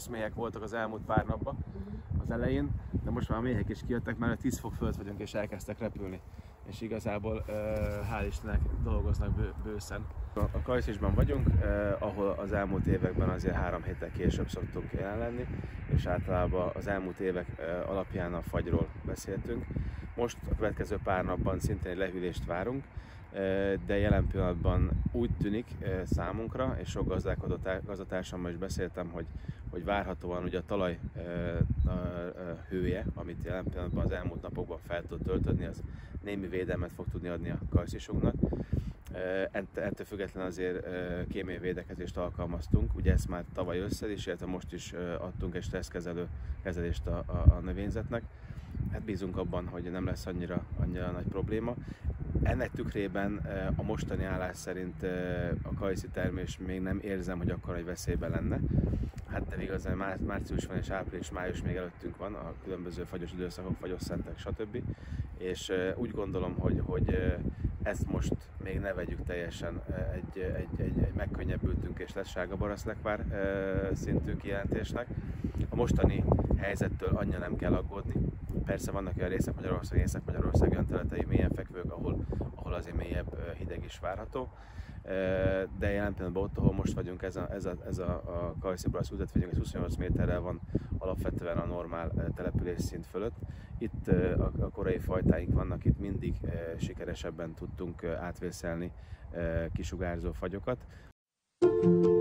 rossz méhek voltak az elmúlt pár napban az elején, de most már a méhek is kijöttek, mert 10 fok fölött vagyunk és elkezdtek repülni. És igazából hál' Istennek dolgoznak bőszen. A Kajszisban vagyunk, ahol az elmúlt években azért 3 héttel később szoktunk jelen lenni, és általában az elmúlt évek alapján a fagyról beszéltünk. Most a következő pár napban szintén egy lehűlést várunk, de jelen pillanatban úgy tűnik számunkra, és sok gazdátársammal is beszéltem, hogy várhatóan ugye a talaj hője, amit jelen pillanatban az elmúlt napokban fel tud töltődni, az némi védelmet fog tudni adni a kajszisunknak. Ettől függetlenül azért kémiai védekezést alkalmaztunk, ugye ezt már tavaly ősszel is, illetve most is adtunk egy stresszkezelő kezelést a növényzetnek. Hát bízunk abban, hogy nem lesz annyira nagy probléma. Ennek tükrében a mostani állás szerint a kajszi termés még nem érzem, hogy akkor egy veszélyben lenne. Hát de igazán március van és április-május még előttünk van, a különböző fagyos időszakok, fagyos szentek, stb. És úgy gondolom, hogy ezt most még ne vegyük teljesen egy megkönnyebbültünk és lesz sárga baraszlekvár szintű kijelentésnek. A mostani helyzettől annyira nem kell aggódni. Persze vannak olyan részek Magyarország, Észak-Magyarország olyan területei mélyen fekvők, ahol azért mélyebb hideg is várható. De jelen pillanatban ott, ahol most vagyunk, ez a kajszi barasz ültetvényünk, 28 méterrel van alapvetően a normál településszint fölött. Itt a korai fajtáink vannak, itt mindig sikeresebben tudtunk átvészelni kisugárzó fagyokat.